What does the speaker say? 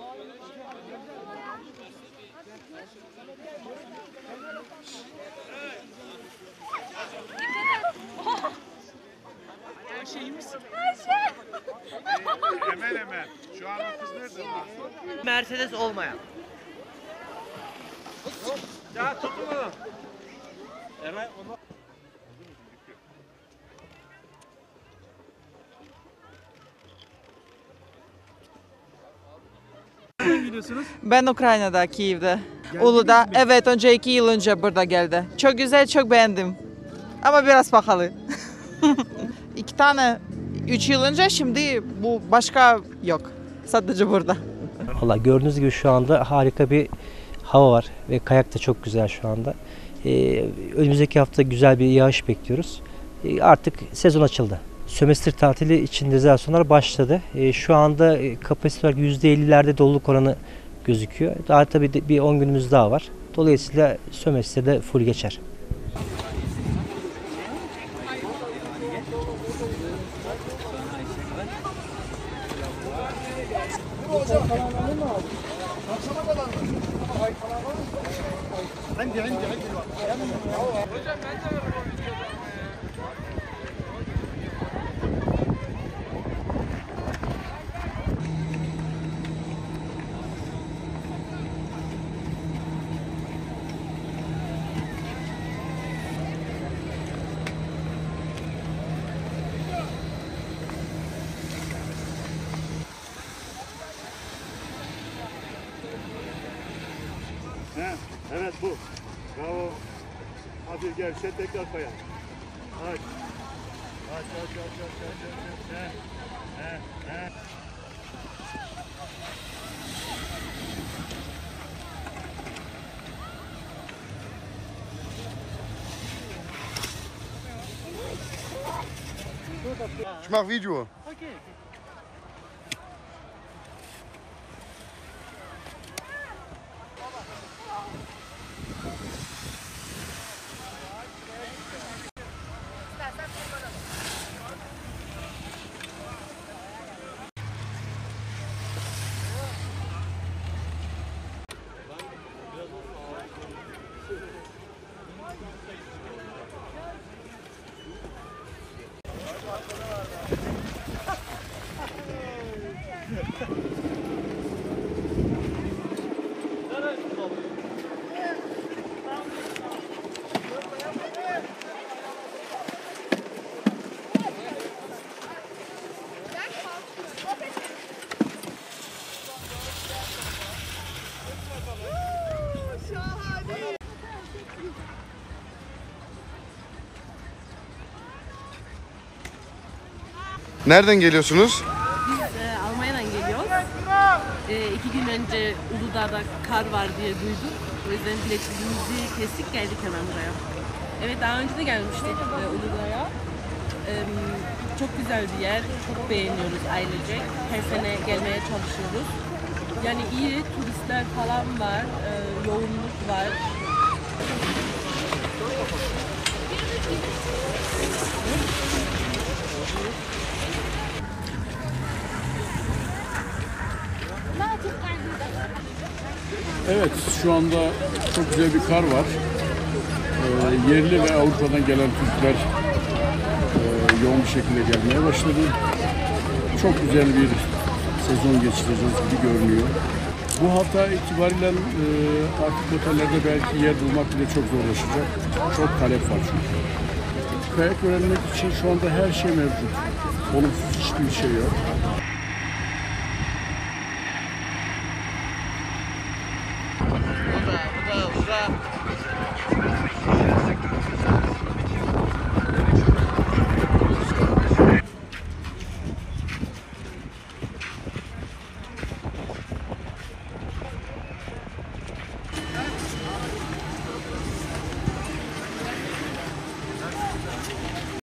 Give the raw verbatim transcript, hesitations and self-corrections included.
Hemen hemen. Şu an o kız nerede lan? Mercedes olmayan. Ya tutun onu. Hemen onu. Nereden gidiyorsunuz? Ben Ukrayna'da, Kiev'de. Uludağ. Mi? Evet, önce iki yıl önce burada geldi. Çok güzel, çok beğendim. Ama biraz pahalı. İki tane, üç yıl önce, şimdi bu başka yok. Sadece burada. Valla gördüğünüz gibi şu anda harika bir hava var ve kayak da çok güzel şu anda. Ee, önümüzdeki hafta güzel bir yağış bekliyoruz. Ee, artık sezon açıldı. Sömestr tatili için rezervasyonlar başladı. Ee, şu anda kapasite olarak yüzde ellilerde doluluk oranı gözüküyor. Daha tabii bir on günümüz daha var. Dolayısıyla sömestrde full geçer. عندي عندي عندي Evet bu. Bravo. Hadi gevşe tekrar kaya. Aç. Aç aç aç aç aç aç. He. He. He. Ich mach Video. Okay. Nereden geliyorsunuz? Biz e, Almanya'dan geliyoruz. E, iki gün önce Uludağ'da kar var diye duyduk. O yüzden biletimizi kestik, geldik hemen buraya. Evet, daha önce de gelmiştik e, Uludağ'a. E, çok güzel bir yer, çok beğeniyoruz ailecek. Her sene gelmeye çalışıyoruz. Yani iyi turistler falan var, e, yoğunluk var. Evet, şu anda çok güzel bir kar var. Ee, yerli ve Avrupa'dan gelen Türkler e, yoğun bir şekilde gelmeye başladı. Çok güzel bir sezon geçireceğiz gibi görünüyor. Bu hafta itibariyle e, artık otellerde belki yer bulmak bile çok zorlaşacak. Çok talep var çünkü. Kayak öğrenmek için şu anda her şey mevcut. Olumsuz hiçbir şey yok. Bu da, bu da, bu da.